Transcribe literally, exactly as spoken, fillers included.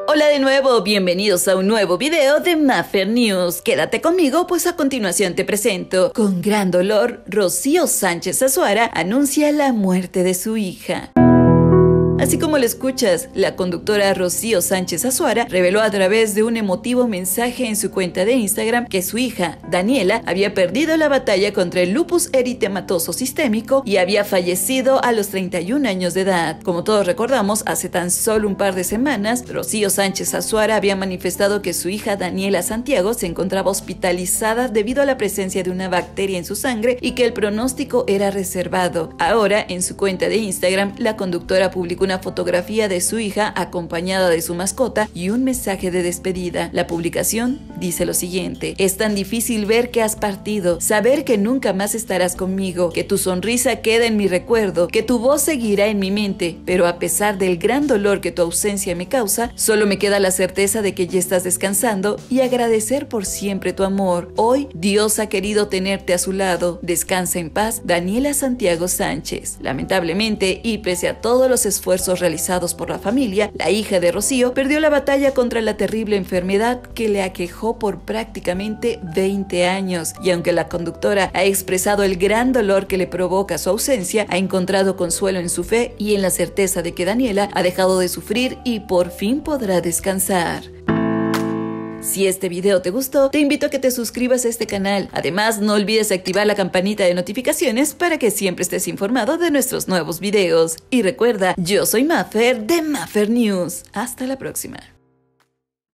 Hola de nuevo, bienvenidos a un nuevo video de Maffer News. Quédate conmigo, pues a continuación te presento. Con gran dolor, Rocío Sánchez Azuara anuncia la muerte de su hija. Así como lo escuchas, la conductora Rocío Sánchez Azuara reveló a través de un emotivo mensaje en su cuenta de Instagram que su hija, Daniela, había perdido la batalla contra el lupus eritematoso sistémico y había fallecido a los treinta y un años de edad. Como todos recordamos, hace tan solo un par de semanas, Rocío Sánchez Azuara había manifestado que su hija Daniela Santiago se encontraba hospitalizada debido a la presencia de una bacteria en su sangre y que el pronóstico era reservado. Ahora, en su cuenta de Instagram, la conductora publicó una fotografía de su hija acompañada de su mascota y un mensaje de despedida. La publicación dice lo siguiente: es tan difícil ver que has partido, saber que nunca más estarás conmigo, que tu sonrisa queda en mi recuerdo, que tu voz seguirá en mi mente, pero a pesar del gran dolor que tu ausencia me causa, solo me queda la certeza de que ya estás descansando y agradecer por siempre tu amor. Hoy Dios ha querido tenerte a su lado. Descansa en paz, Daniela Santiago Sánchez. Lamentablemente, y pese a todos los esfuerzos realizados por la familia, la hija de Rocío perdió la batalla contra la terrible enfermedad que le aquejó por prácticamente veinte años, y aunque la conductora ha expresado el gran dolor que le provoca su ausencia, ha encontrado consuelo en su fe y en la certeza de que Daniela ha dejado de sufrir y por fin podrá descansar. Si este video te gustó, te invito a que te suscribas a este canal. Además, no olvides activar la campanita de notificaciones para que siempre estés informado de nuestros nuevos videos. Y recuerda, yo soy Maffer de Maffer News. Hasta la próxima.